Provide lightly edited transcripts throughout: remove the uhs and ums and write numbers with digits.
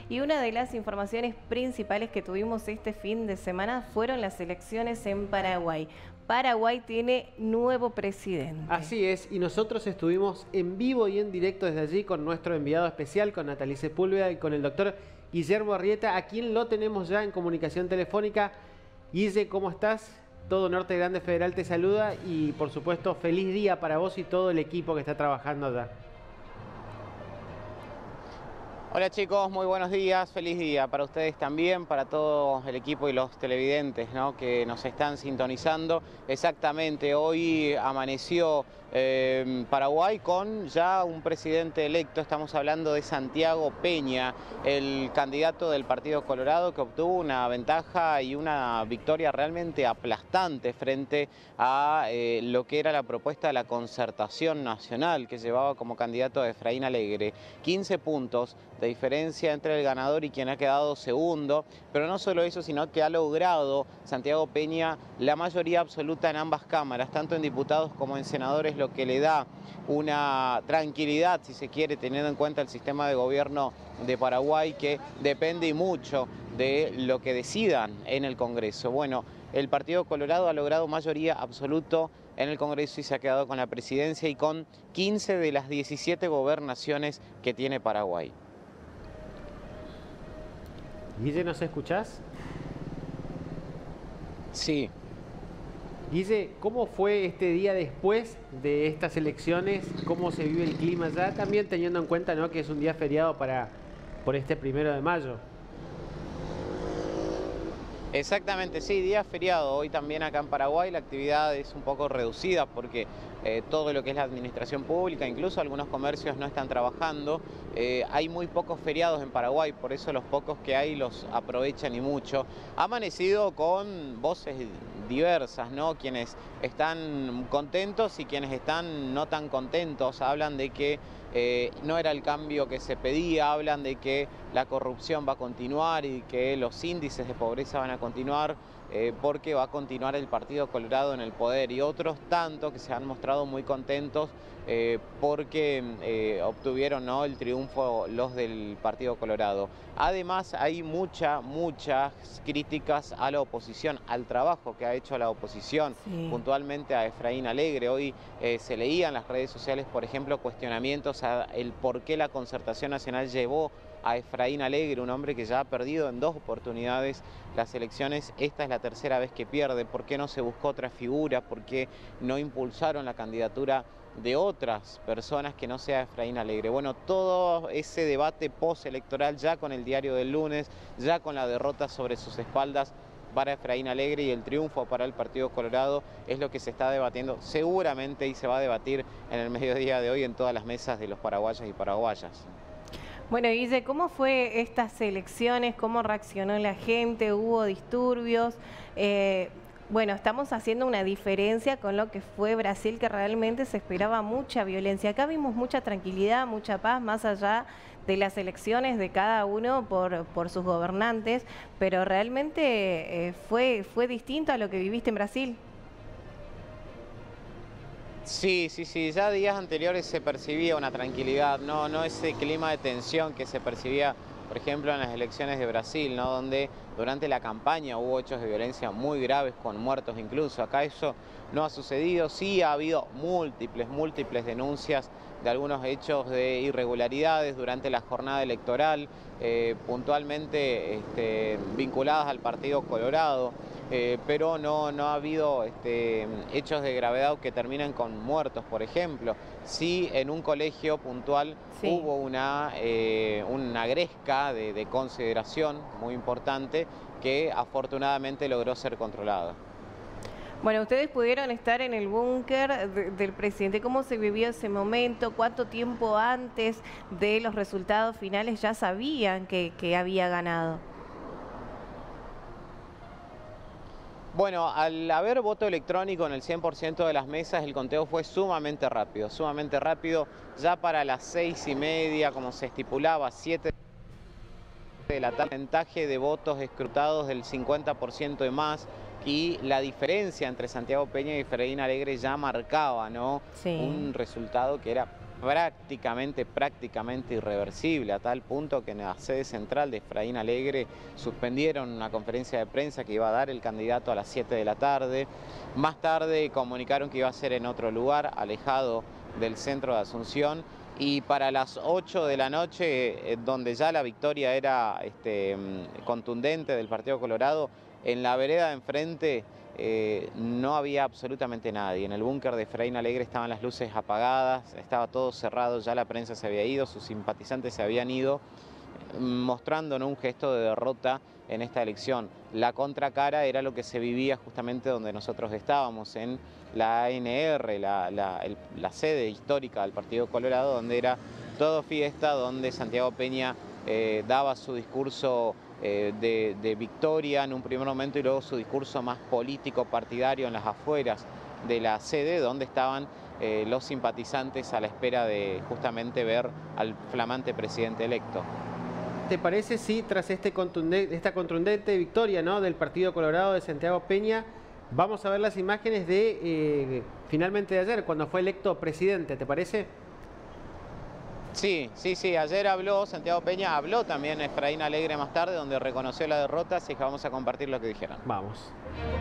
Y una de las informaciones principales que tuvimos este fin de semana fueron las elecciones en Paraguay. Paraguay tiene nuevo presidente. Así es, y nosotros estuvimos en vivo y en directo desde allí con nuestro enviado especial, con Natalie Sepúlveda y con el doctor Guillermo Arrieta, a quien lo tenemos ya en comunicación telefónica. Guille, ¿cómo estás? Todo Norte Grande Federal te saluda y, por supuesto, feliz día para vos y todo el equipo que está trabajando allá. Hola chicos, muy buenos días, feliz día para ustedes también, para todo el equipo y los televidentes, ¿no?, que nos están sintonizando. Exactamente, hoy amaneció Paraguay con ya un presidente electo. Estamos hablando de Santiago Peña, el candidato del Partido Colorado, que obtuvo una ventaja y una victoria realmente aplastante frente a lo que era la propuesta de la Concertación Nacional, que llevaba como candidato a Efraín Alegre. 15 puntos de diferencia entre el ganador y quien ha quedado segundo, pero no solo eso, sino que ha logrado Santiago Peña la mayoría absoluta en ambas cámaras, tanto en diputados como en senadores, lo que le da una tranquilidad, si se quiere, teniendo en cuenta el sistema de gobierno de Paraguay, que depende y mucho de lo que decidan en el Congreso. Bueno, el Partido Colorado ha logrado mayoría absoluta en el Congreso y se ha quedado con la presidencia y con 15 de las 17 gobernaciones que tiene Paraguay. Guille, ¿nos escuchás? Sí. Guille, ¿cómo fue este día después de estas elecciones? ¿Cómo se vive el clima ya? También teniendo en cuenta, ¿no?, que es un día feriado por este 1 de mayo. Exactamente, sí, día feriado. Hoy también acá en Paraguay la actividad es un poco reducida porque todo lo que es la administración pública, incluso algunos comercios no están trabajando. Hay muy pocos feriados en Paraguay, por eso los pocos que hay los aprovechan y mucho. Ha amanecido con voces diversas, ¿no? Quienes están contentos y quienes están no tan contentos. Hablan de que no era el cambio que se pedía, hablan de que la corrupción va a continuar y que los índices de pobreza van a continuar porque va a continuar el Partido Colorado en el poder, y otros tanto que se han mostrado muy contentos porque obtuvieron, ¿no?, el triunfo los del Partido Colorado. Además hay muchas críticas a la oposición, al trabajo que ha hecho la oposición, sí, puntualmente a Efraín Alegre. Hoy se leía en las redes sociales, por ejemplo, cuestionamientos a el por qué la Concertación Nacional llevó a Efraín Alegre, un hombre que ya ha perdido en 2 oportunidades las elecciones. Esta es la tercera vez que pierde. ¿Por qué no se buscó otra figura? ¿Por qué no impulsaron la candidatura de otras personas que no sea Efraín Alegre? Bueno, todo ese debate postelectoral, ya con el diario del lunes, ya con la derrota sobre sus espaldas para Efraín Alegre y el triunfo para el Partido Colorado, es lo que se está debatiendo seguramente y se va a debatir en el mediodía de hoy en todas las mesas de los paraguayos y paraguayas. Bueno, Guille, ¿cómo fue estas elecciones? ¿Cómo reaccionó la gente? ¿Hubo disturbios? Bueno, estamos haciendo una diferencia con lo que fue Brasil, que realmente se esperaba mucha violencia. Acá vimos mucha tranquilidad, mucha paz, más allá de las elecciones de cada uno por sus gobernantes, pero realmente fue distinto a lo que viviste en Brasil. Sí, ya días anteriores se percibía una tranquilidad, no ese clima de tensión que se percibía, por ejemplo, en las elecciones de Brasil, ¿no?, donde durante la campaña hubo hechos de violencia muy graves, con muertos incluso. Acá eso no ha sucedido. Sí ha habido múltiples denuncias de algunos hechos de irregularidades durante la jornada electoral, puntualmente vinculadas al Partido Colorado. Pero no ha habido hechos de gravedad que terminan con muertos, por ejemplo. Sí, en un colegio puntual hubo una gresca de consideración muy importante que afortunadamente logró ser controlada. Bueno, ustedes pudieron estar en el búnker del presidente. ¿Cómo se vivió ese momento? ¿Cuánto tiempo antes de los resultados finales ya sabían que había ganado? Bueno, al haber voto electrónico en el 100% de las mesas, el conteo fue sumamente rápido. Ya para las 6:30, como se estipulaba, 7 de la tarde, porcentaje de votos escrutados del 50% y más, y la diferencia entre Santiago Peña y Efraín Alegre ya marcaba, ¿no?, un resultado que era prácticamente irreversible, a tal punto que en la sede central de Efraín Alegre suspendieron una conferencia de prensa que iba a dar el candidato a las 7 de la tarde. Más tarde comunicaron que iba a ser en otro lugar, alejado del centro de Asunción, y para las 8 de la noche, donde ya la victoria era contundente del Partido Colorado, en la vereda de enfrente no había absolutamente nadie. En el búnker de Efraín Alegre estaban las luces apagadas, estaba todo cerrado, ya la prensa se había ido, sus simpatizantes se habían ido, mostrándonos un gesto de derrota en esta elección. La contracara era lo que se vivía justamente donde nosotros estábamos, en la ANR, la sede histórica del Partido Colorado, donde era todo fiesta, donde Santiago Peña daba su discurso de victoria en un primer momento y luego su discurso más político partidario en las afueras de la sede, donde estaban los simpatizantes a la espera de justamente ver al flamante presidente electo. ¿Te parece si tras esta contundente victoria, ¿no?, del Partido Colorado de Santiago Peña, vamos a ver las imágenes de finalmente de ayer, cuando fue electo presidente? ¿Te parece? Sí, ayer habló Santiago Peña, habló también Efraín Alegre más tarde, donde reconoció la derrota, así que vamos a compartir lo que dijeron. Vamos.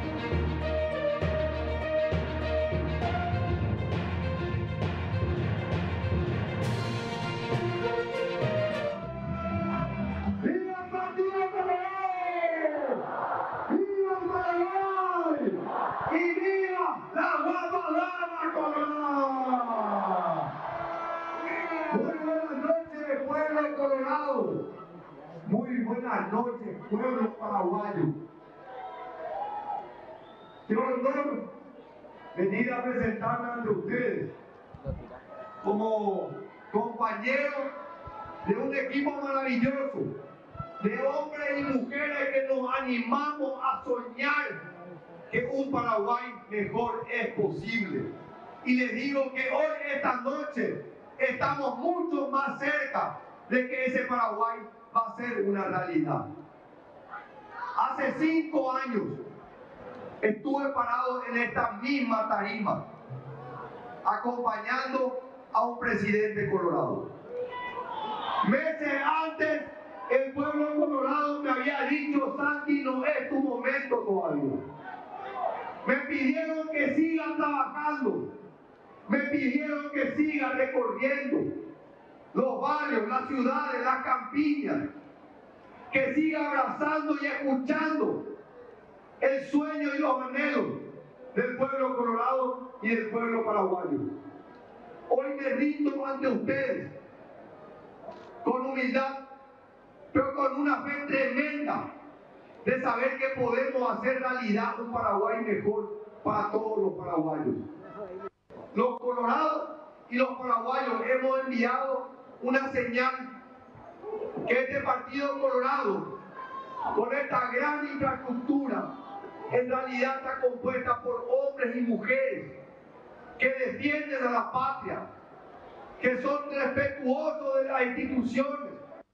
Muy buenas noches, pueblo paraguayo. Qué honor venir a presentarme ante ustedes como compañero de un equipo maravilloso, de hombres y mujeres que nos animamos a soñar que un Paraguay mejor es posible. Y les digo que hoy, esta noche, estamos mucho más cerca de que ese Paraguay va a ser una realidad. Hace 5 años estuve parado en esta misma tarima acompañando a un presidente colorado. Meses antes, el pueblo colorado me había dicho: Santi, no es tu momento todavía. Me pidieron que siga trabajando, me pidieron que siga recorriendo los barrios, las ciudades, las campiñas, que siga abrazando y escuchando el sueño y los anhelos del pueblo colorado y del pueblo paraguayo. Hoy me rindo ante ustedes con humildad, pero con una fe tremenda de saber que podemos hacer realidad un Paraguay mejor para todos los paraguayos. Los colorados y los paraguayos hemos enviado una señal que este Partido Colorado, con esta gran infraestructura, en realidad está compuesta por hombres y mujeres que defienden a la patria, que son respetuosos de las instituciones,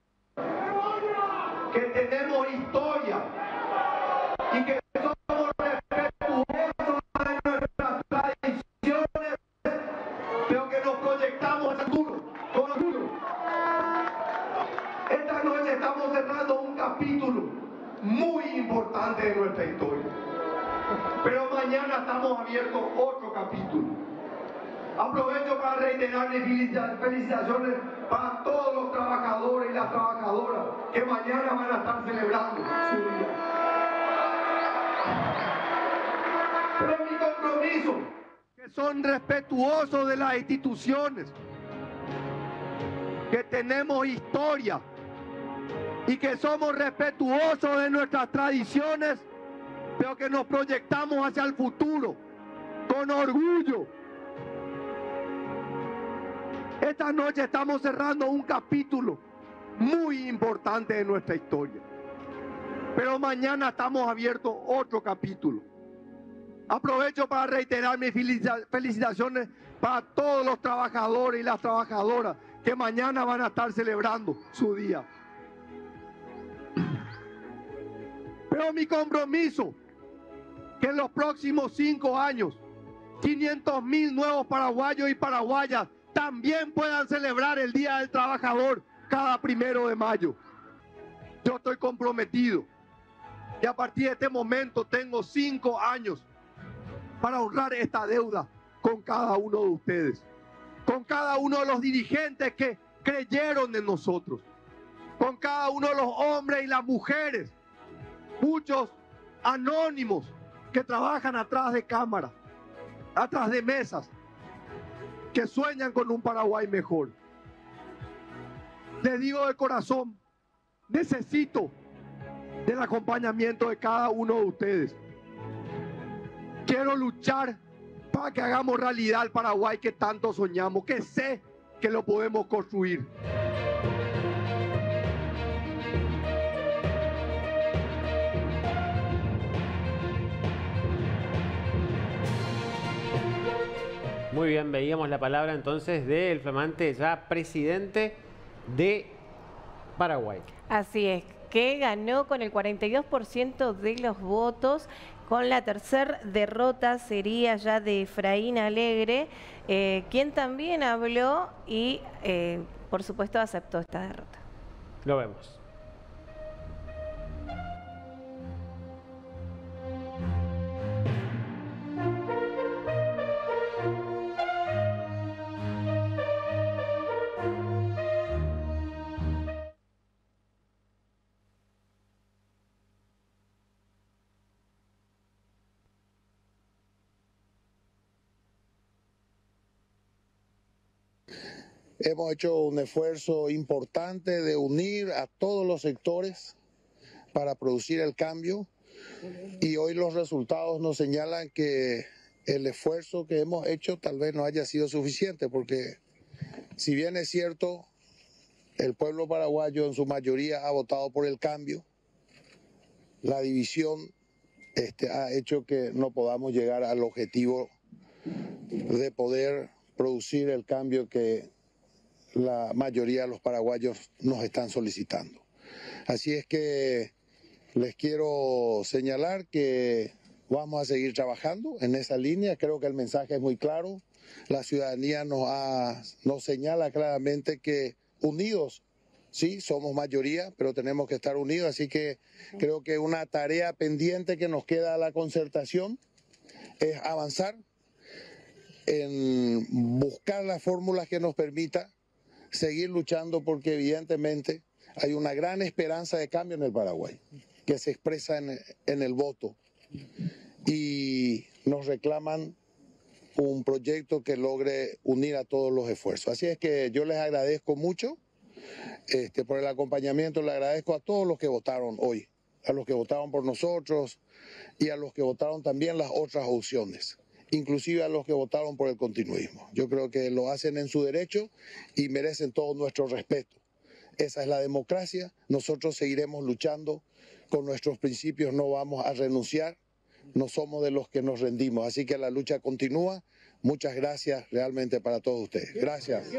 que tenemos historia y que somos respetuosos de nuestras tradiciones, pero que nos proyectamos al futuro, con orgullo. Esta noche estamos cerrando un capítulo muy importante de nuestra historia, pero mañana estamos abiertos otro capítulo. Aprovecho para reiterar mis felicitaciones para todos los trabajadores y las trabajadoras que mañana van a estar celebrando su día. Pero mi compromiso, que son respetuosos de las instituciones, que tenemos historia y que somos respetuosos de nuestras tradiciones, pero que nos proyectamos hacia el futuro con orgullo. Esta noche estamos cerrando un capítulo muy importante de nuestra historia, pero mañana estamos abiertos otro capítulo. Aprovecho para reiterar mis felicitaciones para todos los trabajadores y las trabajadoras que mañana van a estar celebrando su día. Pero mi compromiso, que en los próximos 5 años 500.000 nuevos paraguayos y paraguayas también puedan celebrar el Día del Trabajador cada 1 de mayo. Yo estoy comprometido y a partir de este momento tengo 5 años para honrar esta deuda con cada uno de ustedes, con cada uno de los dirigentes que creyeron en nosotros, con cada uno de los hombres y las mujeres, muchos anónimos que trabajan atrás de cámaras, atrás de mesas, que sueñan con un Paraguay mejor. Les digo de corazón, necesito del acompañamiento de cada uno de ustedes. Quiero luchar para que hagamos realidad el Paraguay que tanto soñamos, que sé que lo podemos construir. Muy bien, veíamos la palabra entonces del flamante ya presidente de Paraguay. Así es, que ganó con el 42% de los votos. Con la tercera derrota sería ya de Efraín Alegre, quien también habló y por supuesto aceptó esta derrota. Lo vemos. Hemos hecho un esfuerzo importante de unir a todos los sectores para producir el cambio y hoy los resultados nos señalan que el esfuerzo que hemos hecho tal vez no haya sido suficiente, porque si bien es cierto, el pueblo paraguayo en su mayoría ha votado por el cambio, la división ha hecho que no podamos llegar al objetivo de poder producir el cambio que la mayoría de los paraguayos nos están solicitando. Así es que les quiero señalar que vamos a seguir trabajando en esa línea. Creo que el mensaje es muy claro. La ciudadanía nos señala claramente que unidos, sí, somos mayoría, pero tenemos que estar unidos. Así que creo que una tarea pendiente que nos queda a la concertación es avanzar en buscar las fórmulas que nos permita seguir luchando, porque evidentemente hay una gran esperanza de cambio en el Paraguay que se expresa en el voto y nos reclaman un proyecto que logre unir a todos los esfuerzos. Así es que yo les agradezco mucho por el acompañamiento, le agradezco a todos los que votaron hoy, a los que votaron por nosotros y a los que votaron también las otras opciones, inclusive a los que votaron por el continuismo. Yo creo que lo hacen en su derecho y merecen todo nuestro respeto. Esa es la democracia. Nosotros seguiremos luchando con nuestros principios, no vamos a renunciar, no somos de los que nos rendimos. Así que la lucha continúa. Muchas gracias realmente para todos ustedes. Gracias.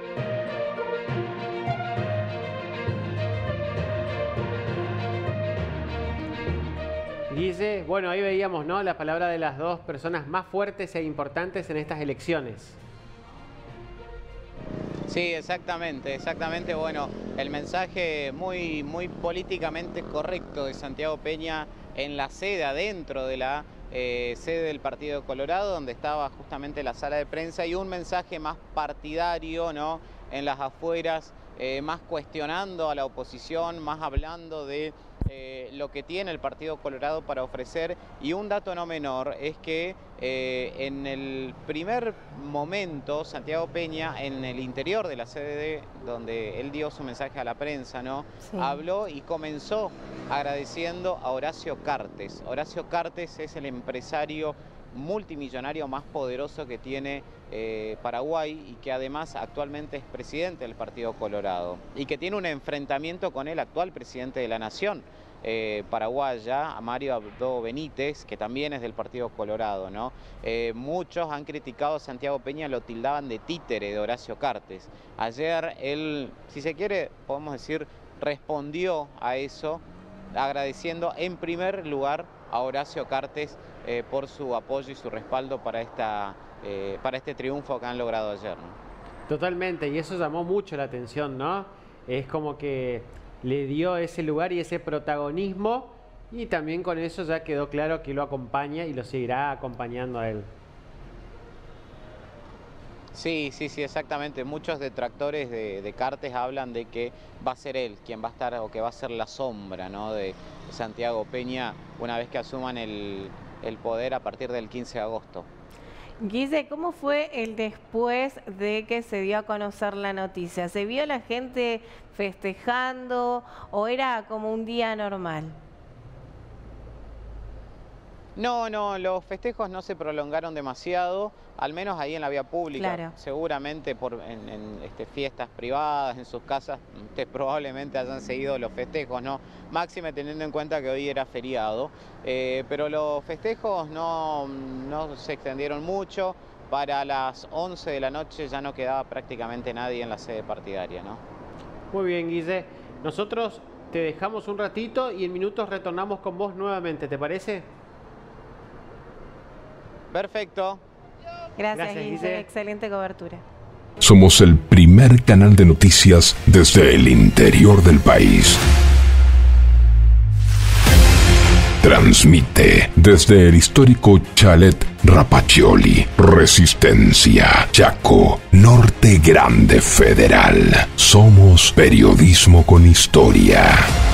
Guille, bueno, ahí veíamos, ¿no?, la palabra de las dos personas más fuertes e importantes en estas elecciones. Sí, exactamente. Bueno, el mensaje muy políticamente correcto de Santiago Peña en la sede, adentro de la sede del Partido Colorado, donde estaba justamente la sala de prensa, y un mensaje más partidario, ¿no?, en las afueras, más cuestionando a la oposición, más hablando de lo que tiene el Partido Colorado para ofrecer. Y un dato no menor es que en el primer momento Santiago Peña, en el interior de la sede donde él dio su mensaje a la prensa, ¿no?, sí, habló y comenzó agradeciendo a Horacio Cartes. Horacio Cartes es el empresario multimillonario más poderoso que tiene Paraguay, y que además actualmente es presidente del Partido Colorado y que tiene un enfrentamiento con el actual presidente de la Nación paraguaya, Mario Abdo Benítez, que también es del Partido Colorado, ¿no? Muchos han criticado a Santiago Peña, lo tildaban de títere de Horacio Cartes. Ayer él, si se quiere, podemos decir, respondió a eso, agradeciendo en primer lugar a Horacio Cartes por su apoyo y su respaldo para este triunfo que han logrado ayer, ¿no? Totalmente, y eso llamó mucho la atención, ¿no? Es como que le dio ese lugar y ese protagonismo, y también con eso ya quedó claro que lo acompaña y lo seguirá acompañando a él. Sí, exactamente. Muchos detractores de Cartes hablan de que va a ser él quien va a estar, o que va a ser la sombra, ¿no?, de Santiago Peña una vez que asuman el poder a partir del 15 de agosto. Guille, ¿cómo fue el después de que se dio a conocer la noticia? ¿Se vio la gente festejando o era como un día normal? No, los festejos no se prolongaron demasiado, al menos ahí en la vía pública. Claro. Seguramente en fiestas privadas, en sus casas, probablemente hayan seguido los festejos, ¿no? Máxime teniendo en cuenta que hoy era feriado, pero los festejos no se extendieron mucho. Para las 11 de la noche ya no quedaba prácticamente nadie en la sede partidaria, ¿no? Muy bien, Guille. Nosotros te dejamos un ratito y en minutos retornamos con vos nuevamente, ¿te parece? Perfecto. Gracias, Guille. Excelente cobertura. Somos el primer canal de noticias desde el interior del país. Transmite desde el histórico Chalet Rapaccioli, Resistencia, Chaco, Norte Grande Federal. Somos periodismo con historia.